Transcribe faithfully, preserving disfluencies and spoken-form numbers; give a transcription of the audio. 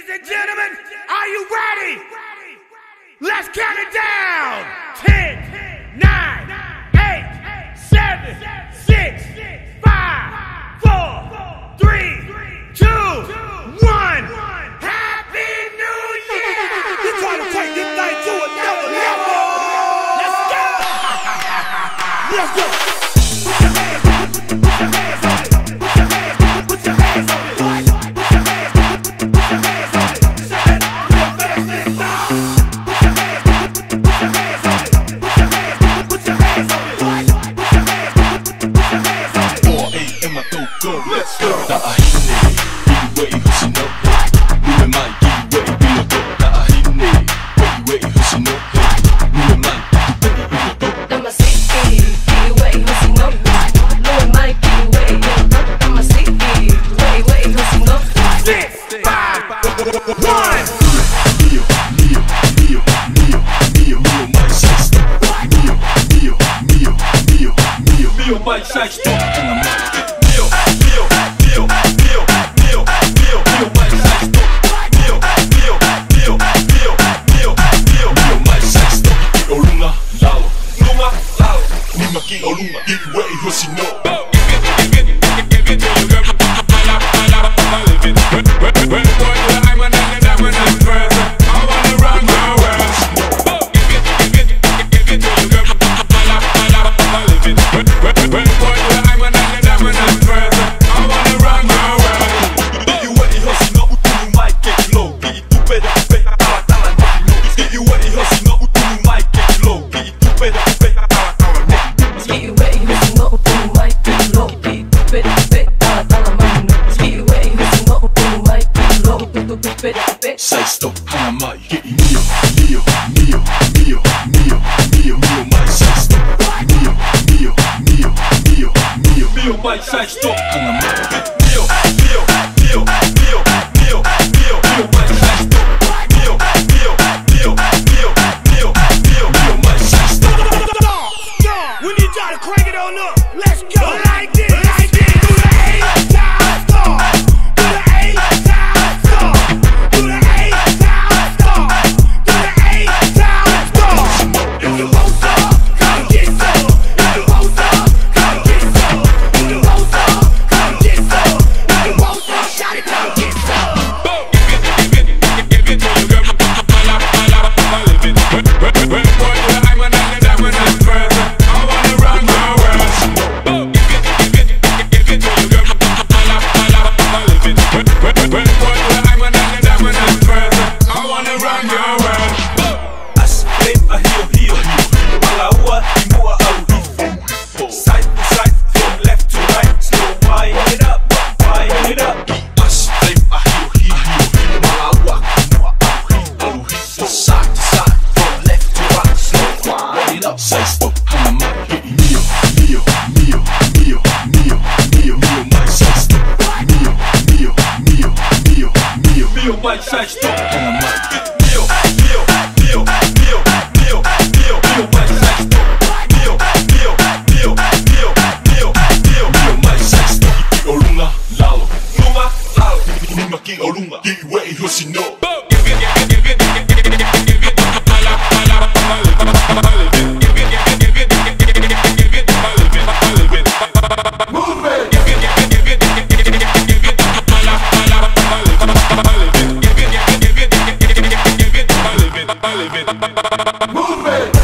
Ladies and gentlemen, are you ready? Let's count it down. Ten, nine, eight, seven, six, five, four, three, two, one. Happy New Year! We're trying to take this thing to another level. Let's go! Let's go! Put your hands on it. Put your hands on it. Put your hands on it. Put your hands on it. Put your hands on it. Put your hands on it. Set it real fast this time. Put your hands on it. Put your hands on it. Put your hands on it. Put your hands on it. Put your hands on it. Put your hands on it. four eight in my throat, go, let's go. 나 아히네, 이 way 훨씬 높아. 눈에만 이 way 빌려도 나 아히네, 이 way 훨씬 높아. 눈에만 이 way 빌려도 I'm a city, 이 way 훨씬 높아. 눈에만 이 way 빌려도 I'm a city, way way 훨씬 높아. Six, five, one. Mio, mio, mio, mio, mio, mio, my size stop. Mio, mio, mio, mio, mio, mio, my size stop. And I'm like, mio, mio, mio, mio, mio, mio, mio, my size stop. Mio, mio, mio, mio, mio, mio, mio, my size stop. Olunga, lao, lunga, lao. Nima ki olunga, i way 훨씬 높아. Size stop 하나만 이게 mio, mio, mio, mio, mio, mio, mio, my size stop. Mio, mio, mio, mio, mio, mio, my size stop 하나만 mio, mio, mio, mio, mio, mio, mio, my size stop. Mio, mio, mio, mio, mio, mio, mio, my size stop. We need y'all to crank it on up. Let's go like this, like this. Do the eight time star. Do the eight time star. Do the eight time star. Do the eight time star. If you want some, come get some. If you want some, come get some. If you want some, come get some. If you want some, shout it, come get some. Size stop 하나만 이게 mio, mio, mio, mio, mio, mio, mio, my size stop. Mio, mio, mio, mio, mio, mio, my size stop 하나만 mio, mio, mio, mio, mio, mio, mio, my size stop. Mio, mio, mio, mio, mio, mio, mio, my size stop. 올lun가 라로, lunga 라로. nima ki olunga, i way 훨씬 높아. Move it!